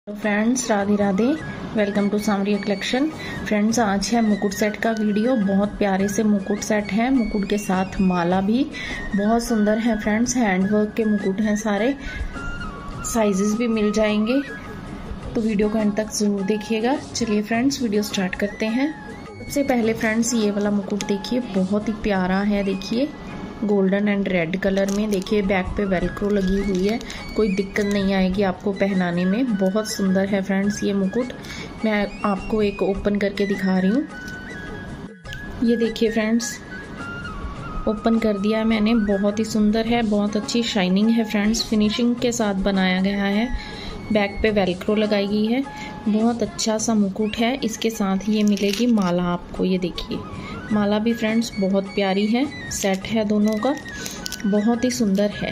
Friends Radhe Radhe, welcome to Samariya collection. Friends आज है मुकुट सेट का वीडियो। बहुत प्यारे से मुकुट सेट है, मुकुट के साथ माला भी बहुत सुंदर है। फ्रेंड्स हैंडवर्क के मुकुट हैं सारे, साइजेस भी मिल जाएंगे, तो वीडियो को एंड तक जरूर देखिएगा। चलिए फ्रेंड्स वीडियो स्टार्ट करते हैं। सबसे पहले फ्रेंड्स ये वाला मुकुट देखिए, बहुत ही प्यारा है। देखिए गोल्डन एंड रेड कलर में, देखिए बैक पे वेलक्रो लगी हुई है, कोई दिक्कत नहीं आएगी आपको पहनाने में। बहुत सुंदर है फ्रेंड्स ये मुकुट। मैं आपको एक ओपन करके दिखा रही हूँ। ये देखिए फ्रेंड्स, ओपन कर दिया है मैंने। बहुत ही सुंदर है, बहुत अच्छी शाइनिंग है फ्रेंड्स, फिनिशिंग के साथ बनाया गया है। बैक पे वेलक्रो लगाई गई है, बहुत अच्छा सा मुकुट है। इसके साथ ये मिलेगी माला आपको। ये देखिए माला भी फ्रेंड्स बहुत प्यारी है, सेट है दोनों का, बहुत ही सुंदर है।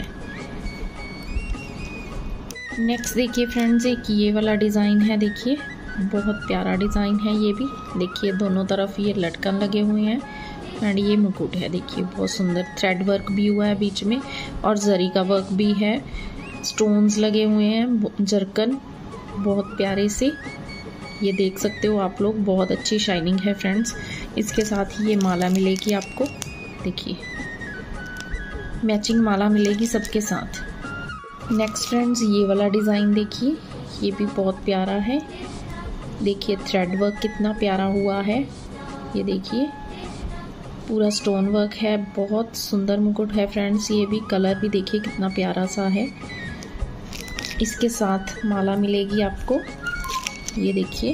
नेक्स्ट देखिए फ्रेंड्स, एक ये वाला डिज़ाइन है। देखिए बहुत प्यारा डिज़ाइन है ये भी। देखिए दोनों तरफ ये लटकन लगे हुए हैं एंड ये मुकुट है। देखिए बहुत सुंदर थ्रेड वर्क भी हुआ है बीच में और जरी का वर्क भी है, स्टोन्स लगे हुए हैं, जरकन बहुत प्यारे से, ये देख सकते हो आप लोग। बहुत अच्छी शाइनिंग है फ्रेंड्स। इसके साथ ही ये माला मिलेगी आपको। देखिए मैचिंग माला मिलेगी सबके साथ। नेक्स्ट फ्रेंड्स ये वाला डिज़ाइन देखिए, ये भी बहुत प्यारा है। देखिए थ्रेड वर्क कितना प्यारा हुआ है, ये देखिए पूरा स्टोन वर्क है। बहुत सुंदर मुकुट है फ्रेंड्स। ये भी कलर भी देखिए कितना प्यारा सा है। इसके साथ माला मिलेगी आपको। ये देखिए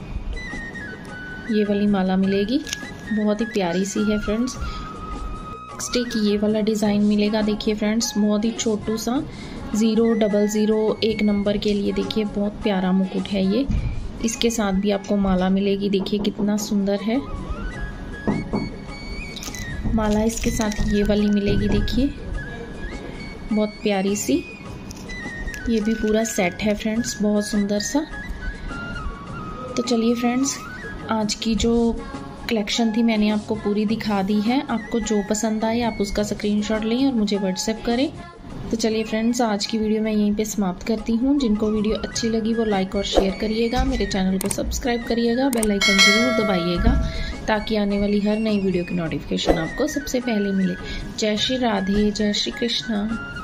ये वाली माला मिलेगी, बहुत ही प्यारी सी है फ्रेंड्स। नेक्स्ट एक ये वाला डिज़ाइन मिलेगा। देखिए फ्रेंड्स बहुत ही छोटू सा 000 1 नंबर के लिए, देखिए बहुत प्यारा मुकुट है ये। इसके साथ भी आपको माला मिलेगी। देखिए कितना सुंदर है माला। इसके साथ ये वाली मिलेगी, देखिए बहुत प्यारी सी। ये भी पूरा सेट है फ्रेंड्स, बहुत सुंदर सा। तो चलिए फ्रेंड्स आज की जो कलेक्शन थी मैंने आपको पूरी दिखा दी है। आपको जो पसंद आए आप उसका स्क्रीनशॉट लें और मुझे व्हाट्सएप करें। तो चलिए फ्रेंड्स आज की वीडियो मैं यहीं पे समाप्त करती हूँ। जिनको वीडियो अच्छी लगी वो लाइक और शेयर करिएगा, मेरे चैनल को सब्सक्राइब करिएगा, बेल आइकन ज़रूर दबाइएगा ताकि आने वाली हर नई वीडियो की नोटिफिकेशन आपको सबसे पहले मिले। जय श्री राधे, जय श्री कृष्णा।